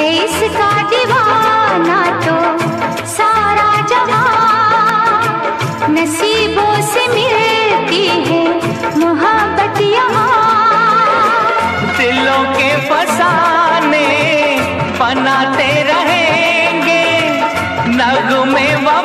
इसका दीवाना तो सारा जहां, नसीबों से मिलती है मोहब्बत यहाँ। दिलों के फसाने बनाते रहेंगे नगमे